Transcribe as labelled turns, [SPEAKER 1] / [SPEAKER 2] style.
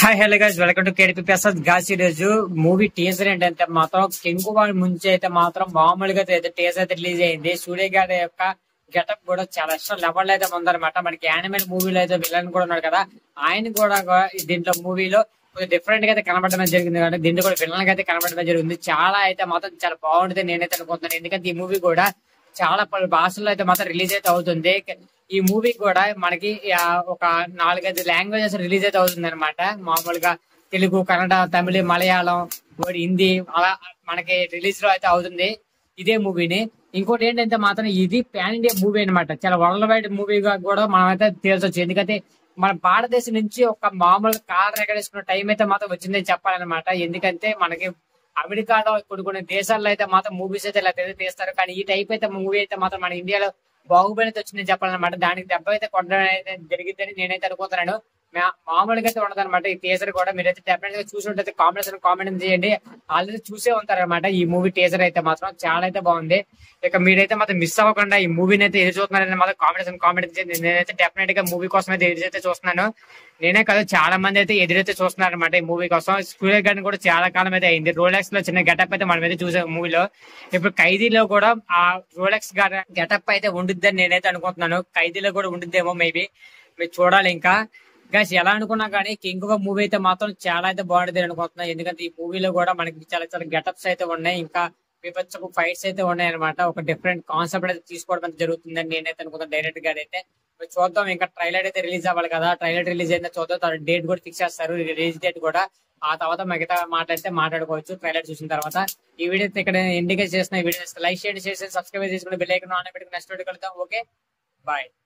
[SPEAKER 1] Hi hello guys, welcome to KDP Prasad గాస్. ఈ రోజు మూవీ టీజర్ ఏంటంటే మాత్రం కింగ్ వాడి ముంచి అయితే మాత్రం మామూలుగా అయితే టీజర్ అయితే రిలీజ్ అయింది. సూర్య గారి యొక్క గెటప్ కూడా చాలా ఇష్టం లెవెల్ అయితే ఉందన్నమాట. మనకి యానిమల్ మూవీలో అయితే విలన్ కూడా ఉన్నాడు కదా, ఆయన కూడా దీంట్లో మూవీలో కొంచెం డిఫరెంట్ గా అయితే కనబడడం జరిగింది. కానీ దీంట్లో కూడా విలన్ గా అయితే కనబడడం జరిగింది. చాలా అయితే మాత్రం చాలా బాగుంటుంది నేనైతే అనుకుంటున్నాను. ఎందుకంటే ఈ మూవీ కూడా చాలా పలు భాషల్లో అయితే మాత్రం రిలీజ్ అయితే అవుతుంది. ఈ మూవీ కూడా మనకి ఒక 4-5 లాంగ్వేజెస్ రిలీజ్ అయితే అవుతుంది అనమాట. మామూలుగా తెలుగు, కన్నడ, తమిళ, మలయాళం, హిందీ అలా మనకి రిలీజ్ లో అయితే అవుతుంది ఇదే మూవీని. ఇంకోటి ఏంటంటే మాత్రం ఇది పాన్ ఇండియా మూవీ అనమాట. చాలా వరల్డ్ వైడ్ మూవీగా కూడా మనం అయితే తేల్చొచ్చు. ఎందుకంటే మన భారతదేశం నుంచి ఒక మామూలు కార్ ఎగరేసుకున్న టైం అయితే మాత్రం వచ్చిందని చెప్పాలన్నమాట. ఎందుకంటే మనకి అమెరికాలో కొన్ని దేశాల్లో అయితే మాత్రం మూవీస్ అయితే ఇలా తీస్తారు. కానీ ఈ టైప్ అయితే మూవీ అయితే మాత్రం మన ఇండియాలో బాహుబలి అయితే వచ్చిందని చెప్పాలన్నమాట. దానికి దెబ్బ అయితే కొట్టడం అయితే జరిగిందని నేనైతే అనుకుంటున్నాను. మామూలుగా అయితే ఉండదన్నమాట. ఈ టీజర్ కూడా మీరైతే డెఫినెట్ గా చూసి ఉంటే కామెంట్ చేయండి. ఆల్రెడీ చూసే ఉంటారన్నమాట. ఈ మూవీ టీజర్ అయితే మాత్రం చాలా అయితే బాగుంది. ఇక మీరైతే మాత్రం మిస్ అవ్వకుండా ఈ మూవీని అయితే ఎదురు చూస్తున్నారని మాత్రం కామెంట్ చేయండి. నేనైతే డెఫినెట్ గా మూవీ కోసం అయితే ఎదురైతే చూస్తున్నాను. నేనే కాదు, చాలా మంది అయితే ఎదురైతే చూస్తున్నారు అనమాట ఈ మూవీ కోసం. సూర్య గారిని కూడా చాలా కాలం అయితే అయింది. రోలెక్స్ లో చిన్న గెటప్ అయితే మనం అయితే చూసాం మూవీలో. ఇప్పుడు ఖైదీలో కూడా ఆ రోలెక్స్ గారి గెటప్ అయితే ఉండిద్దని నేనైతే అనుకుంటున్నాను. ఖైదీలో కూడా ఉండిద్దేమో మేబీ, మీరు చూడాలి. ఇంకా గైస్ ఎలా అనుకున్నా కానీ కింగ్ ఆఫ్ మూవీ అయితే మాత్రం చాలా అయితే బాగుంటుంది అనుకుంటున్నాను. ఎందుకంటే ఈ మూవీలో కూడా మనకి చాలా చాలా గెటప్స్ అయితే ఉన్నాయి. ఇంకా విపచ్చపు ఫైట్స్ అయితే ఉన్నాయి అనమాట. ఒక డిఫరెంట్ కాన్సెప్ట్ అయితే తీసుకోవడం అయితే జరుగుతుందని నేనైతే అనుకుంటాను. డైరెక్ట్ గా అయితే చూద్దాం. ఇంకా ట్రైలర్ అయితే రిలీజ్ అవ్వాలి కదా, ట్రైలర్ రిలీజ్ అయితే చూద్దాం. డేట్ కూడా ఫిక్స్ చేస్తారు, రిలీజ్ డేట్ కూడా. ఆ తర్వాత మిగతా మాట్లాడుకోవచ్చు ట్రైలర్ చూసిన తర్వాత. ఈ వీడియో అయితే ఇక్కడ ఇండికేట్ చేసిన వీడియో లైక్ చేయండి, సబ్స్క్రైబ్ చేసుకుని బెల్ ఐకాన్ ఆన్ పెట్టుకుని నెక్స్ట్ వీడియో కలుద్దాం. Okay, bye.